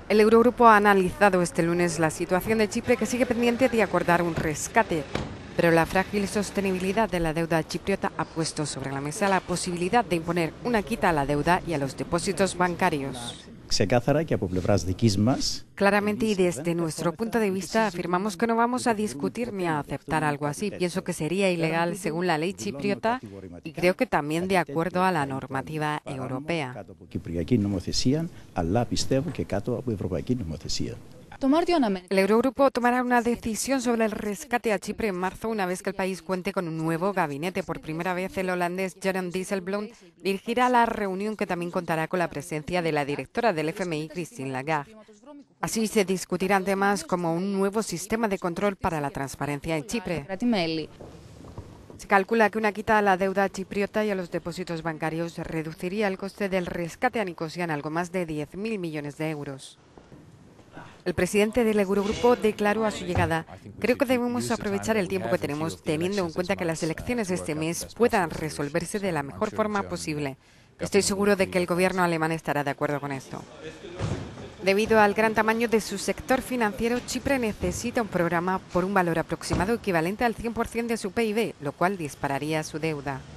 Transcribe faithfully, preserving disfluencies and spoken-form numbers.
El Eurogrupo ha analizado este lunes la situación de Chipre, que sigue pendiente de acordar un rescate, pero la frágil sostenibilidad de la deuda chipriota ha puesto sobre la mesa la posibilidad de imponer una quita a la deuda y a los depósitos bancarios. Claramente y desde nuestro punto de vista afirmamos que no vamos a discutir ni a aceptar algo así. Pienso que sería ilegal según la ley chipriota y creo que también de acuerdo a la normativa europea. El Eurogrupo tomará una decisión sobre el rescate a Chipre en marzo, una vez que el país cuente con un nuevo gabinete. Por primera vez, el holandés Jeroen Dijsselbloem dirigirá la reunión, que también contará con la presencia de la directora del F M I, Christine Lagarde. Así se discutirán temas como un nuevo sistema de control para la transparencia en Chipre. Se calcula que una quita a la deuda chipriota y a los depósitos bancarios reduciría el coste del rescate a Nicosia en algo más de diez mil millones de euros. El presidente del Eurogrupo declaró a su llegada: creo que debemos aprovechar el tiempo que tenemos, teniendo en cuenta que las elecciones de este mes puedan resolverse de la mejor forma posible. Estoy seguro de que el gobierno alemán estará de acuerdo con esto. Debido al gran tamaño de su sector financiero, Chipre necesita un programa por un valor aproximado equivalente al cien por cien de su P I B, lo cual dispararía su deuda.